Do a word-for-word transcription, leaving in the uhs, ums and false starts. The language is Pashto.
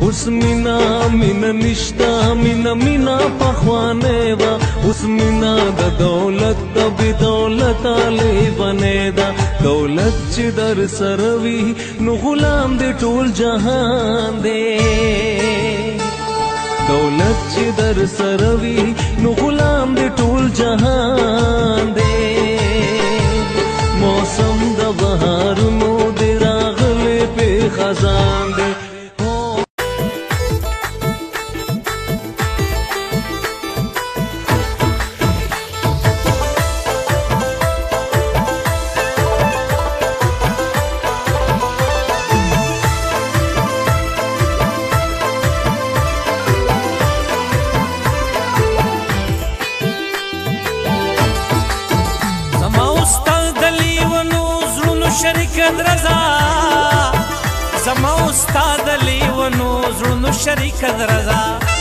اوس مینا مینا نشتا مینا مینا پخوانه وا اوس مینا د دولت د بی دولت لیوانه دا دولت چې در سره وي نو غلام دې ټول جهان دی دولت چې در سره وي نو غلام دې ټول جهان دی موسم د بهارونو دې راغلی په خزان دی شریک درزا زما استاد لیونو زړونو شریک درزا